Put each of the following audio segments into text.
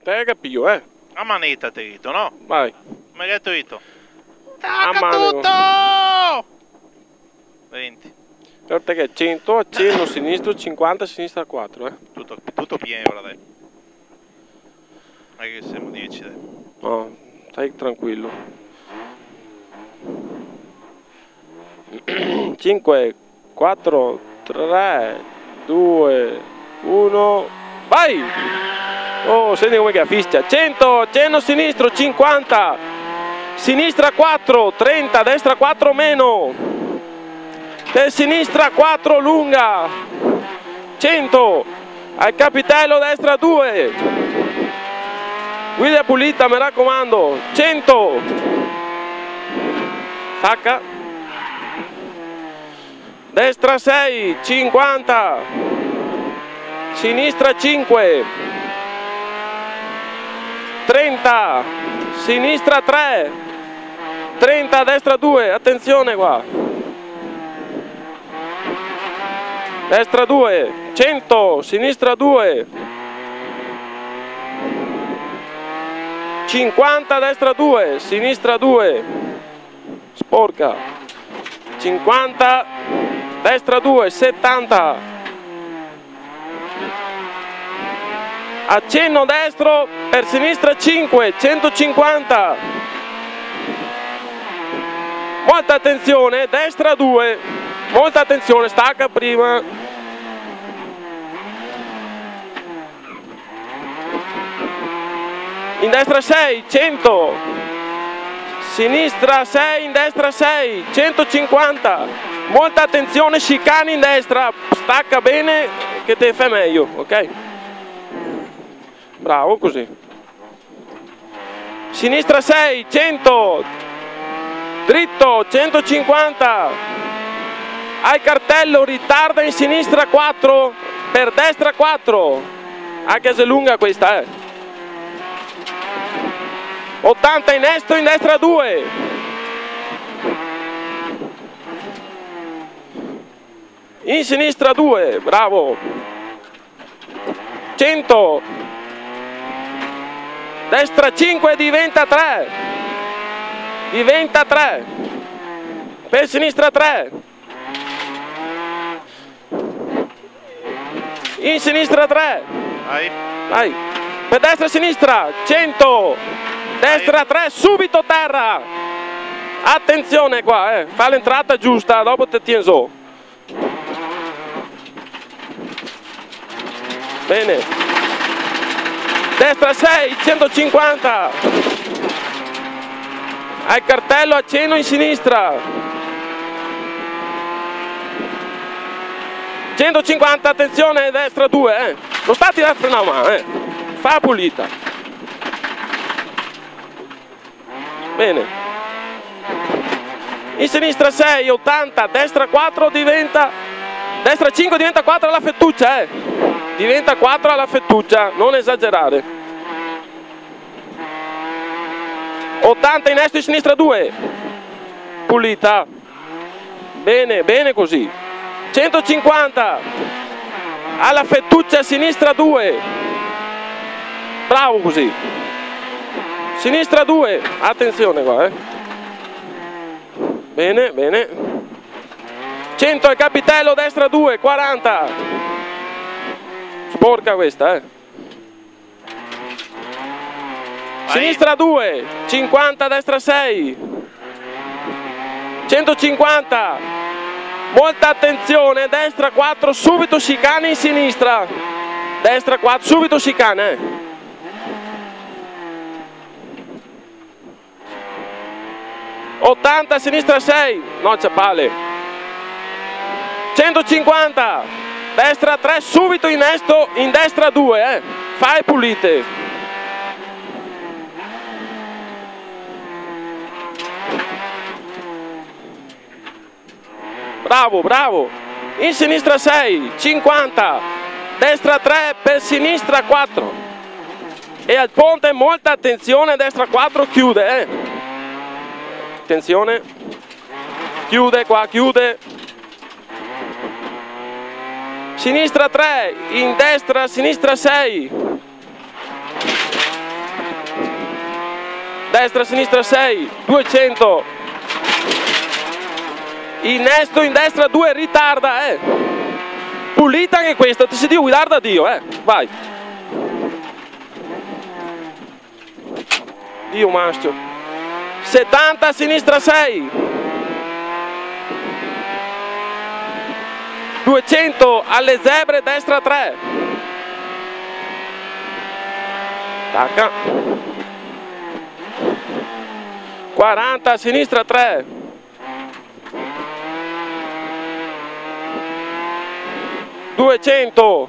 Te capio, A manetta ti rito, no? Vai. Ma che ti rito? A Tacca mano. tutto! 20. Guarda che 100, accenno sinistro, 50, sinistra 4, Tutto pieno, ora dai. Non è che siamo 10, dai. No, stai tranquillo. 5, 4, 3, 2, 1, vai! Oh, senti come che fischia. 100, accenno sinistro, 50, sinistra 4, 30, destra 4 meno, per sinistra 4 lunga, 100, al capitello destra 2, guida pulita, mi raccomando, 100, stacca, destra 6, 50, sinistra 5, 30, sinistra 3, 30, destra 2, attenzione qua, destra 2, 100, sinistra 2, 50, destra 2, sinistra 2, sporca, 50, destra 2, 70, accenno destro per sinistra 5, 150, molta attenzione, destra 2, molta attenzione, stacca prima, in destra 6, 100, sinistra 6, in destra 6, 150, molta attenzione, chicane in destra, stacca bene che te fai meglio, ok? Bravo, così. Sinistra 6, 100, dritto, 150, al cartello, ritarda in sinistra 4, per destra 4, anche se è lunga questa, 80 in estro, in destra 2, in sinistra 2, bravo, 100, destra 5 diventa 3, per sinistra 3, in sinistra 3, vai, per destra e sinistra, 100, destra 3, subito terra, attenzione qua, fa l'entrata giusta, dopo te tieni su, bene, destra 6, 150, al cartello accenno in sinistra, 150, attenzione, destra 2, non sta a tirare freno a mano, fa pulita, bene, in sinistra 6, 80, destra 4 diventa, destra 5 diventa 4 alla fettuccia, diventa 4 alla fettuccia, non esagerare, 80 in estro, in sinistra 2, pulita, bene, bene così, 150, alla fettuccia a sinistra 2, bravo così, sinistra 2, attenzione qua, bene, bene, 100 al capitello, destra 2, 40, sporca questa, sinistra 2, 50, destra 6, 150, molta attenzione, destra 4, subito chicane in sinistra, destra 4, subito chicane, 80, sinistra 6, no c'è pale, 150, destra 3, subito in estro, in destra 2, fai pulite, bravo, bravo, in sinistra 6, 50, destra 3, per sinistra 4, e al ponte molta attenzione, destra 4, chiude, attenzione, chiude qua, chiude, sinistra 3, in destra, sinistra 6, destra, sinistra 6, 200. Innesto in destra 2, ritarda, Pulita anche questa, ti si dice guidare da Dio, vai. Dio maschio. 70, sinistra 6. 200 alle zebre, destra 3. Tacca. 40, sinistra 3. 200.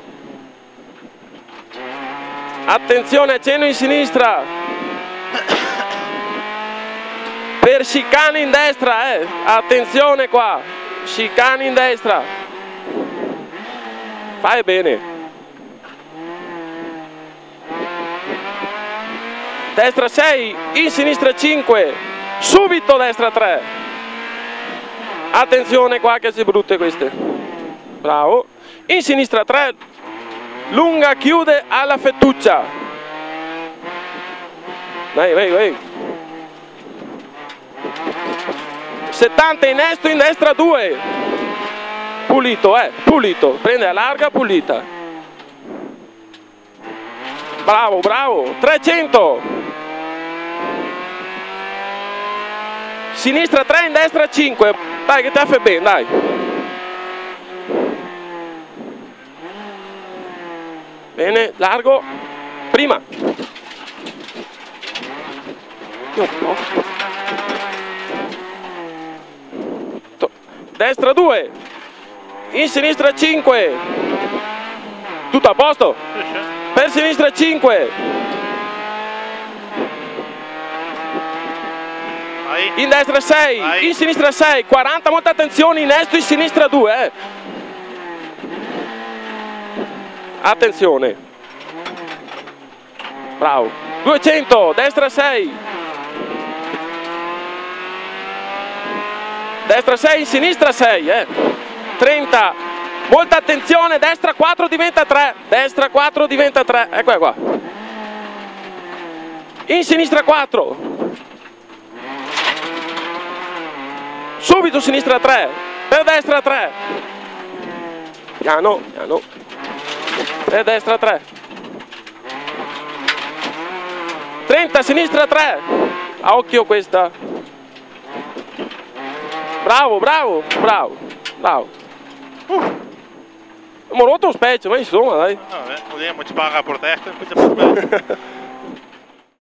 Attenzione, accenno in sinistra. Per chicane in destra, attenzione qua. Chicane in destra. Fai bene. Destra 6, in sinistra 5. Subito destra 3. Attenzione qua che si brutte queste. Bravo. In sinistra 3, lunga chiude alla fettuccia. Vai, vai, vai. 70 innesto in destra 2. Pulito, pulito. Prende a larga, pulita. Bravo, bravo. 300. Sinistra 3 in destra 5. Dai che te fa bene, dai. Bene, largo, prima. Destra 2, in sinistra 5. Tutto a posto? Per sinistra 5. In destra 6, in sinistra 6, 40, molta attenzione, innesto in sinistra 2, Attenzione. Bravo. 200, destra 6. Destra 6, in sinistra 6, 30. Molta attenzione, destra 4 diventa 3. Destra 4 diventa 3. Eccola qua. In sinistra 4. Subito sinistra 3. Per destra 3. Piano, piano. Per destra 3. 30, sinistra 3. A occhio questa. Bravo, bravo, bravo, bravo. Abbiamo rotto un specie, ma insomma dai. Vabbè, vogliamo ci paga la protesta,